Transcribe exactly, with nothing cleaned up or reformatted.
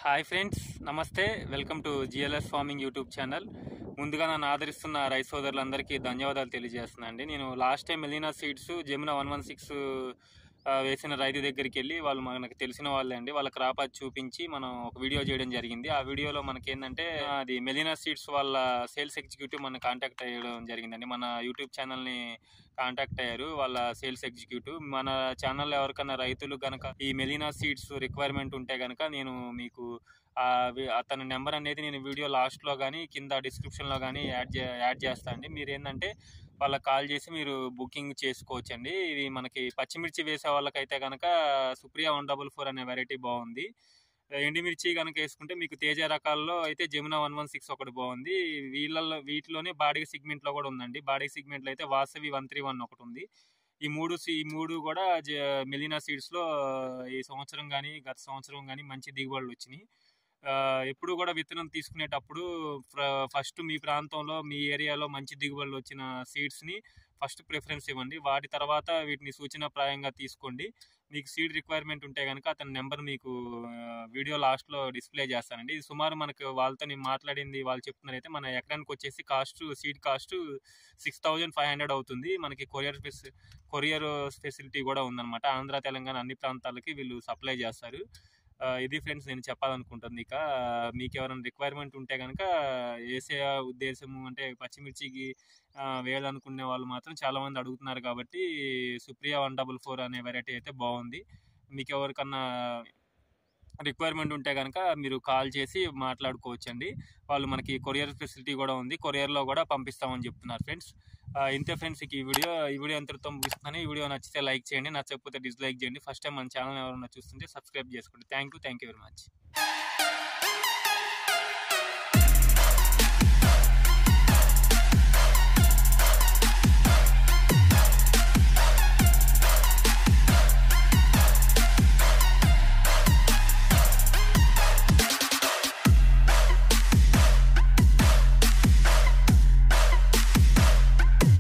Hi friends, నమస్తే. Welcome to GLS farming YouTube channel. ముందుగా నన్ను ఆదరిస్తున్న రైతు సోదరులందరికీ ధన్యవాదాలు తెలియజేస్తున్నాను అండి. నేను last time Melina seeds Jamuna one one six వేసిన రైతు దగ్గరికి వెళ్ళి వాళ్ళు మనకు తెలిసిన వాళ్ళే అండి. వాళ్ళ క్రాప్ అది చూపించి మనం ఒక వీడియో చేయడం జరిగింది. ఆ వీడియోలో మనకి ఏంటంటే అది మెలీనా సీడ్స్ వాళ్ళ సేల్స్ ఎగ్జిక్యూటివ్ మన కాంటాక్ట్ అయ్యడం జరిగిందండి. మన యూట్యూబ్ ఛానల్ని కాంటాక్ట్ అయ్యారు వాళ్ళ సేల్స్ ఎగ్జిక్యూటివ్. మన ఛానల్లో ఎవరికైనా రైతులు కనుక ఈ మెలీనా సీడ్స్ రిక్వైర్మెంట్ ఉంటే కనుక నేను మీకు అతని నెంబర్ అనేది నేను వీడియో లాస్ట్లో కానీ కింద డిస్క్రిప్షన్లో కానీ యాడ్ చే యాడ్ చేస్తాను అండి. మీరు ఏంటంటే వాళ్ళకి కాల్ చేసి మీరు బుకింగ్ చేసుకోవచ్చండి. ఇది మనకి పచ్చిమిర్చి వేసే వాళ్ళకైతే కనుక సుప్రియా వన్ డబుల్ ఫోర్ అనే వెరైటీ బాగుంది. ఎండుమిర్చి కనుక వేసుకుంటే మీకు తేజ రకాల్లో అయితే జమునా వన్ వన్ సిక్స్ ఒకటి బాగుంది. వీళ్ళల్లో వీటిలోనే బాడీ సిగ్మెంట్లో కూడా ఉందండి. బాడీ సిగ్మెంట్లో అయితే వాసవి వన్ త్రీ వన్ ఒకటి ఉంది. ఈ మూడు ఈ మూడు కూడా మెలీనా సీడ్స్లో ఈ సంవత్సరం కానీ గత సంవత్సరం కానీ మంచి దిగుబడులు వచ్చినాయి. ఎప్పుడు కూడా విత్తనం తీసుకునేటప్పుడు ఫస్ట్ మీ ప్రాంతంలో మీ ఏరియాలో మంచి దిగుబడులు వచ్చిన సీడ్స్ని ఫస్ట్ ప్రిఫరెన్స్ ఇవ్వండి. వాటి తర్వాత వీటిని సూచనాప్రాయంగా తీసుకోండి. మీకు సీడ్ రిక్వైర్మెంట్ ఉంటే కనుక అతని నెంబర్ మీకు వీడియో లాస్ట్లో డిస్ప్లే చేస్తానండి. ఇది సుమారు మనకు వాళ్ళతో నేను మాట్లాడింది వాళ్ళు చెప్తున్నారైతే మన ఎకరానికి వచ్చేసి cost seed cost six thousand five hundred అవుతుంది. మనకి కొరియర్ ఫెసి కొరియర్ ఫెసిలిటీ కూడా ఉందన్నమాట. ఆంధ్ర తెలంగాణ అన్ని ప్రాంతాలకి వీళ్ళు సప్లై చేస్తారు. ఇది ఫ్రెండ్స్ నేను చెప్పాలనుకుంటుంది. ఇక మీకు ఎవరైనా రిక్వైర్మెంట్ ఉంటే కనుక వేసే ఉద్దేశము అంటే పచ్చిమిర్చికి వేయాలనుకునే వాళ్ళు మాత్రం చాలామంది అడుగుతున్నారు కాబట్టి సుప్రియా వన్ డబుల్ ఫోర్ అనే వెరైటీ అయితే బాగుంది. మీకు ఎవరికన్నా రిక్వైర్మెంట్ ఉంటే కనుక మీరు కాల్ చేసి మాట్లాడుకోవచ్చండి. వాళ్ళు మనకి కొరియర్ ఫెసిలిటీ కూడా ఉంది. కొరియర్లో కూడా పంపిస్తామని చెప్తున్నారు ఫ్రెండ్స్. ఇంతే ఫ్రెండ్స్, ఈ వీడియో ఈ వీడియో ఎంతటితో ముగిస్తున్నాను. ఈ వీడియో నచ్చితే లైక్ చేయండి, నచ్చకపోతే డిస్లైక్ చేయండి. ఫస్ట్ టైం మన ఛానల్ ఎవరైనా చూస్తుంటే సబ్స్క్రైబ్ చేసుకోండి. Thank you thank you very much.